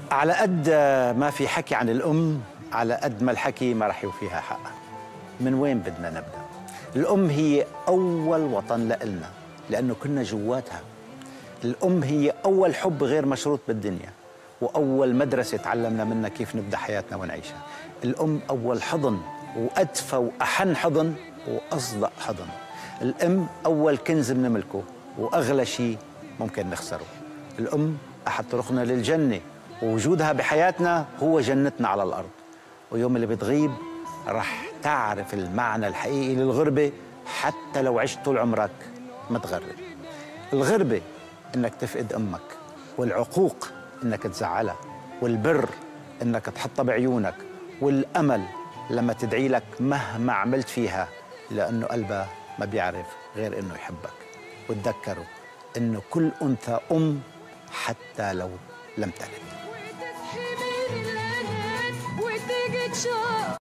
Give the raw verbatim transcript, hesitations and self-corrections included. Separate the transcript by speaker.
Speaker 1: على قد ما في حكي عن الأم، على قد ما الحكي ما رح يوفيها حقها. من وين بدنا نبدأ؟ الأم هي أول وطن لإلنا لأنه كنا جواتها. الأم هي أول حب غير مشروط بالدنيا، وأول مدرسة تعلمنا منها كيف نبدأ حياتنا ونعيشها. الأم أول حضن، وأدفى وأحن حضن وأصدق حضن. الأم أول كنز بنملكه وأغلى شيء ممكن نخسره. الأم أحد طرقنا للجنة، ووجودها بحياتنا هو جنتنا على الأرض. ويوم اللي بتغيب رح تعرف المعنى الحقيقي للغربة، حتى لو عشت طول عمرك متغرب. الغربة إنك تفقد أمك، والعقوق إنك تزعلها، والبر إنك تحطها بعيونك، والأمل لما تدعي لك مهما عملت فيها، لأنه قلبها ما بيعرف غير إنه يحبك. وتذكروا إنه كل أنثى أم حتى لو لم تلد.